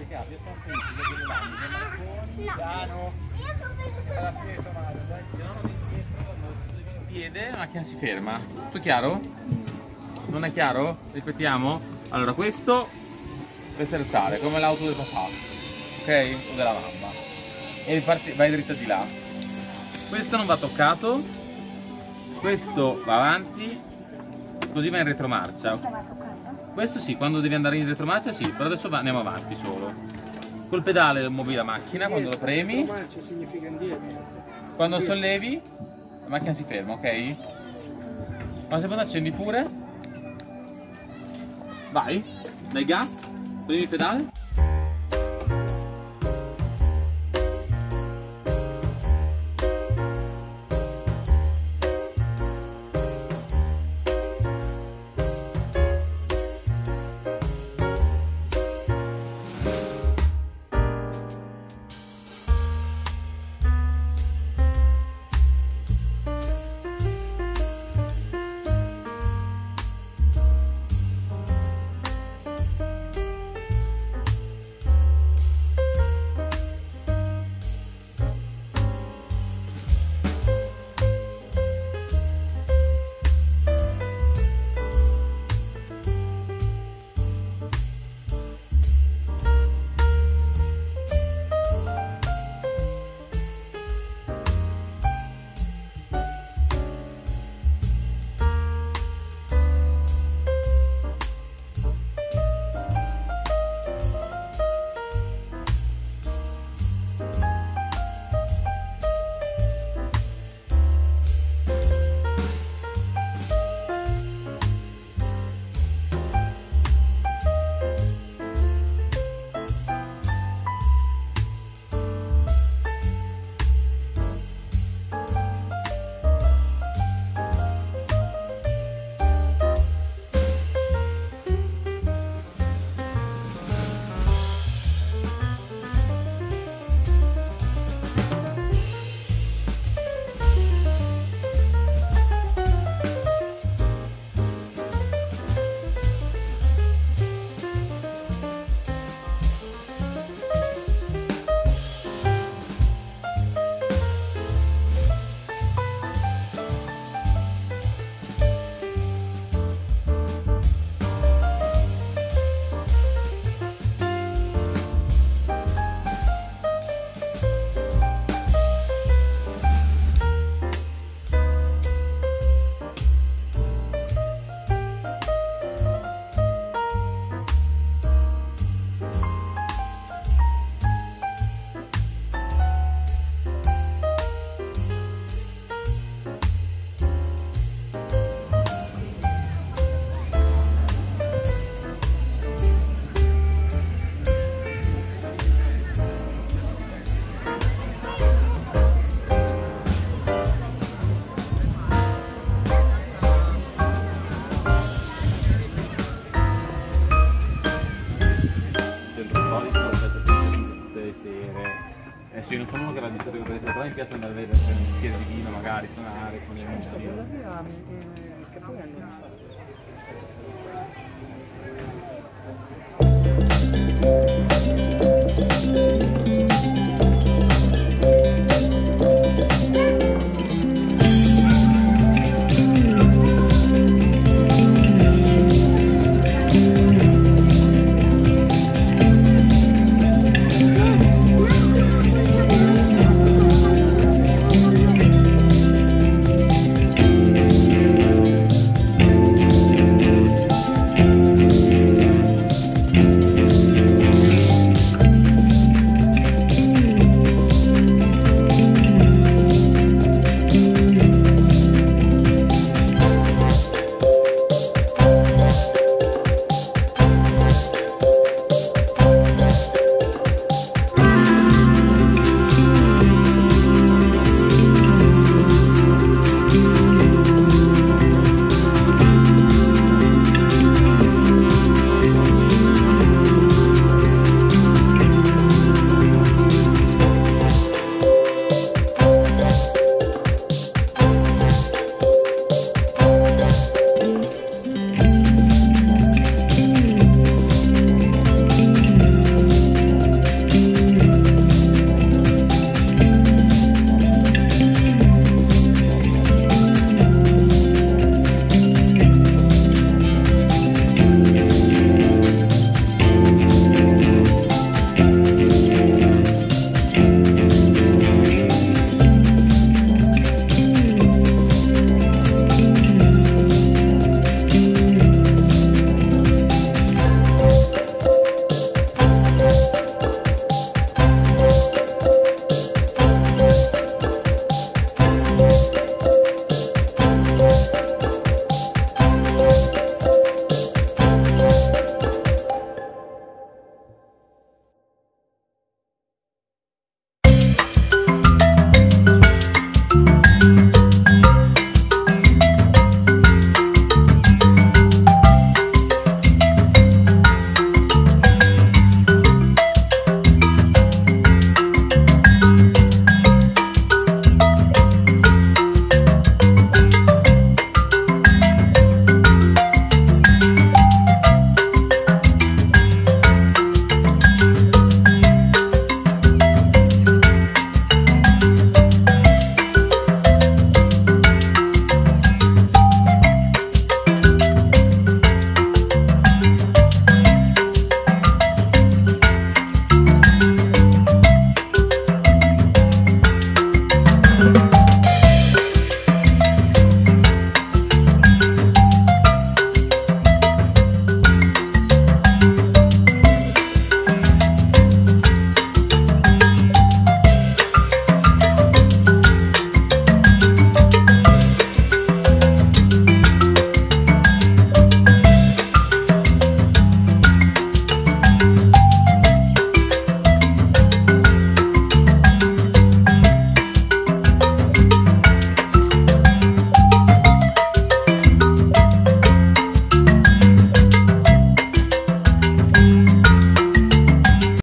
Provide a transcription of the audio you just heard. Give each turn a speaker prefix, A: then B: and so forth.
A: complicato, io sono felice di vedere l'anno, piano, alla fine tomate, dai, se no non mi dietro, quando piede la macchina si ferma. Tutto chiaro? Non è chiaro? Ripetiamo? Allora questo per scherzare, come l'auto del papà, ok? O della mamma. E vai dritta di là. Questo non va toccato, questo va avanti, così va in retromarcia. Questo sì, quando devi andare in retromarcia sì, però adesso andiamo avanti solo. Col pedale muovi la macchina, quando lo premi,
B: Retromarcia significa indietro.
A: quando sollevi la macchina si ferma, ok? Ma secondo accendi pure. Vai, dai gas, premi il pedale. Sì, non sono uno che va di solito per essere, però mi piace andare a vedere un bicchiere di vino magari, suonare con le musiche.
B: Che poi hanno